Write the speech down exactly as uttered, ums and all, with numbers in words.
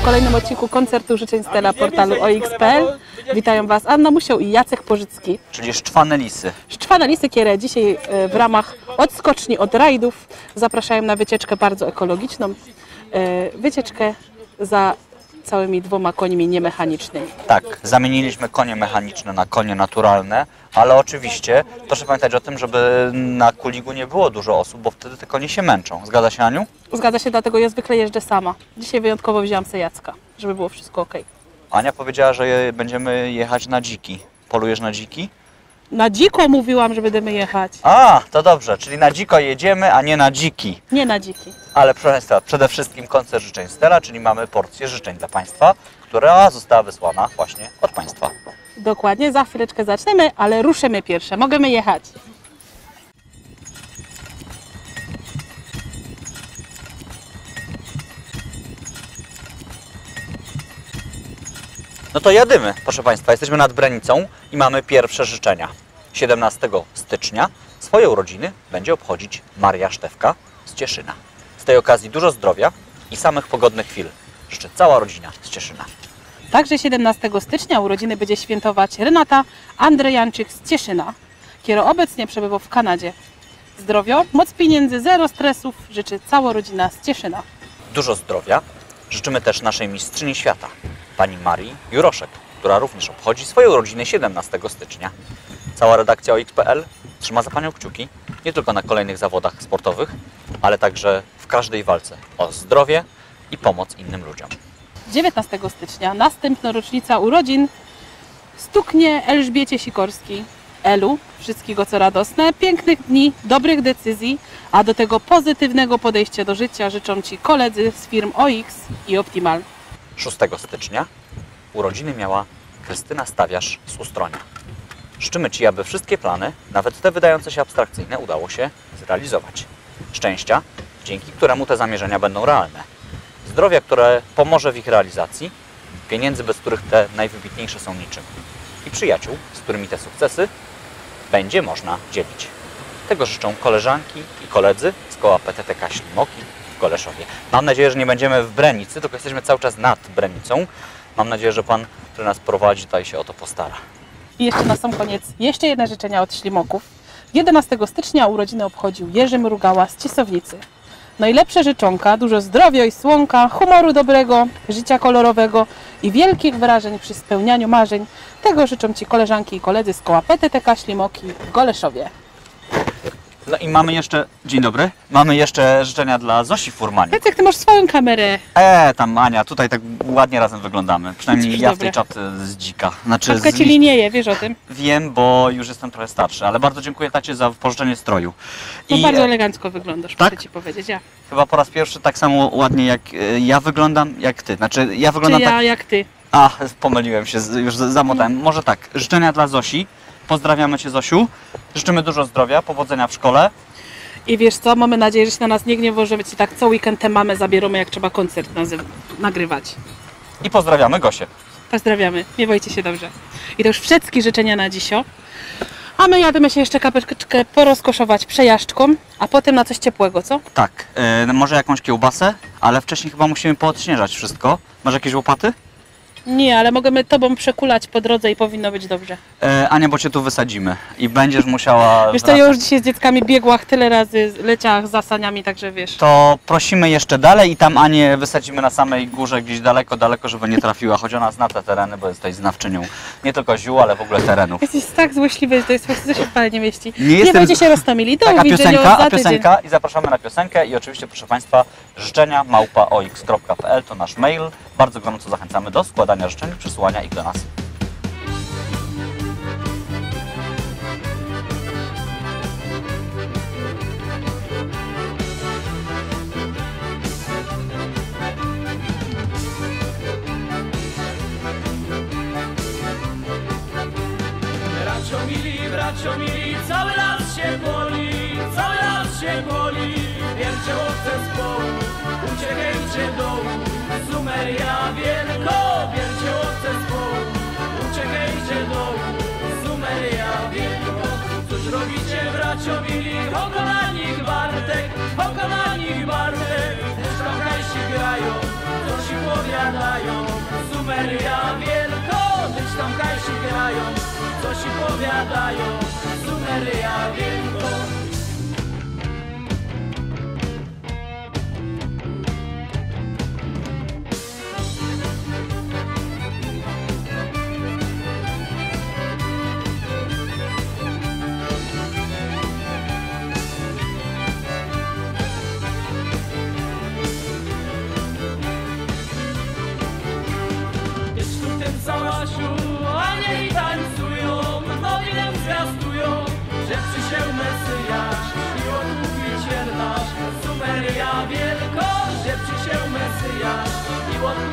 w kolejnym odcinku koncertu życzeń Stella portalu o x kropka p l. Witają Was Anna Musiał i Jacek Pożycki. Czyli Szczwane Lisy. Szczwane Lisy, które dzisiaj w ramach odskoczni od rajdów zapraszają na wycieczkę bardzo ekologiczną. Wycieczkę za całymi dwoma końmi niemechanicznymi. Tak, zamieniliśmy konie mechaniczne na konie naturalne, ale oczywiście proszę pamiętać o tym, żeby na kuligu nie było dużo osób, bo wtedy te konie się męczą. Zgadza się, Aniu? Zgadza się, dlatego ja zwykle jeżdżę sama. Dzisiaj wyjątkowo wzięłam sobie Jacka, żeby było wszystko ok. Ania powiedziała, że je, będziemy jechać na dziki. Polujesz na dziki? Na dziko mówiłam, że będziemy jechać. A, to dobrze, czyli na dziko jedziemy, a nie na dziki. Nie na dziki. Ale proszę Państwa, przede wszystkim koncert życzeń Stella, czyli mamy porcję życzeń dla Państwa, która została wysłana właśnie od Państwa. Dokładnie, za chwileczkę zaczniemy, ale ruszymy pierwsze. Możemy jechać. No to jadymy, proszę Państwa, jesteśmy nad Brenicą i mamy pierwsze życzenia. siedemnastego stycznia swoje urodziny będzie obchodzić Maria Sztewka z Cieszyna. Z tej okazji dużo zdrowia i samych pogodnych chwil. Życzę cała rodzina z Cieszyna. Także siedemnastego stycznia urodziny będzie świętować Renata Andrejanczyk z Cieszyna, która obecnie przebywa w Kanadzie. Zdrowio, moc pieniędzy, zero stresów życzy cała rodzina z Cieszyna. Dużo zdrowia życzymy też naszej mistrzyni świata, pani Marii Juroszek, która również obchodzi swoje urodziny siedemnastego stycznia. Cała redakcja o x kropka p l trzyma za Panią kciuki, nie tylko na kolejnych zawodach sportowych, ale także w każdej walce o zdrowie i pomoc innym ludziom. dziewiętnastego stycznia następna rocznica urodzin stuknie Elżbiecie Sikorskiej. Elu, wszystkiego co radosne, pięknych dni, dobrych decyzji, a do tego pozytywnego podejścia do życia życzą Ci koledzy z firm O X i Optimal. szóstego stycznia urodziny miała Krystyna Stawiarz z Ustronia. Życzymy Ci, aby wszystkie plany, nawet te wydające się abstrakcyjne, udało się zrealizować. Szczęścia, dzięki któremu te zamierzenia będą realne. Zdrowia, które pomoże w ich realizacji, pieniędzy, bez których te najwybitniejsze są niczym. I przyjaciół, z którymi te sukcesy będzie można dzielić. Tego życzą koleżanki i koledzy z koła P T T K Ślimoki w Goleszowie. Mam nadzieję, że nie będziemy w Brenicy, tylko jesteśmy cały czas nad Brenicą. Mam nadzieję, że Pan, który nas prowadzi, tutaj się o to postara. I jeszcze na sam koniec jeszcze jedne życzenia od Ślimoków. jedenastego stycznia urodziny obchodził Jerzy Mrugała z Cisownicy. Najlepsze życzonka, dużo zdrowia i słonka, humoru dobrego, życia kolorowego i wielkich wrażeń przy spełnianiu marzeń. Tego życzą Ci koleżanki i koledzy z koła P T T K Ślimoki w Goleszowie. No i mamy jeszcze, dzień dobry, mamy jeszcze życzenia dla Zosi Furmani. Jacek, Ty masz swoją kamerę. Eee, tam Ania, tutaj tak ładnie razem wyglądamy. Przynajmniej ja w tej Dobre. czapce z dzika. Znaczy Czapka z Ci linieje, wiesz o tym? Wiem, bo już jestem trochę starszy, ale bardzo dziękuję tacie za pożyczenie stroju. No I bardzo e, elegancko wyglądasz, tak? muszę Ci powiedzieć. Ja. chyba po raz pierwszy tak samo ładnie jak e, ja wyglądam, jak ty. Znaczy ja Czy wyglądam ja tak... jak Ty? A, pomyliłem się, z- już z- zamotałem. Może tak, życzenia dla Zosi. Pozdrawiamy Cię, Zosiu. Życzymy dużo zdrowia, powodzenia w szkole. I wiesz co, mamy nadzieję, że się na nas nie gniewo, że Ci tak co weekend tę mamę zabieramy, jak trzeba koncert nazy- nagrywać. I pozdrawiamy Gosię. Pozdrawiamy, miewajcie się dobrze. I to już wszystkie życzenia na dzisio. A my jadymy się jeszcze kapeczkę porozkoszować przejażdżką, a potem na coś ciepłego, co? Tak, e, może jakąś kiełbasę, ale wcześniej chyba musimy poodśnieżać wszystko. Masz jakieś łopaty? Nie, ale możemy Tobą przekulać po drodze i powinno być dobrze. E, Ania, bo Cię tu wysadzimy i będziesz musiała Wiesz co, ja wracać. już dzisiaj z dzieckami biegłach tyle razy, leciałach za saniami, także wiesz. To prosimy jeszcze dalej i tam Anię wysadzimy na samej górze, gdzieś daleko, daleko, żeby nie trafiła, choć ona zna te tereny, bo jest tutaj znawczynią nie tylko ziół, ale w ogóle terenów. Jesteś tak złośliwy, że to jest coś się w pale nie mieści. Nie Nie, jestem- będzie się roztomili. Do Taka widzenia piosenka, za a tydzień. piosenka i zapraszamy na piosenkę i oczywiście, proszę Państwa, życzenia małpa o x kropka p l to nasz mail. Bardzo gorąco zachęcamy do składania życzeń, przesyłania ich do nas. Bracio mili, bracio mili, cały las się boli, cały las się boli. Wiercie łowce z połu, uciekajcie do Sumeria wielko. Wiercie łowce z połu, uciekajcie do Sumeria wielko. Cóż robicie, bracio mili, oko na nich Bartek, oko na nich Bartek. Szukajcie grają, coś ci powiadają. Sumeria wielko, lecz tam kajsi grają, coś ci powiadają. Sumeria wielko. Anieli tańcują, nowinem zwiastują, że przyszedł Mesjasz, miłotłuki ciernasz. Sumeria wielko, że przyszedł Mesjasz, miłotłuki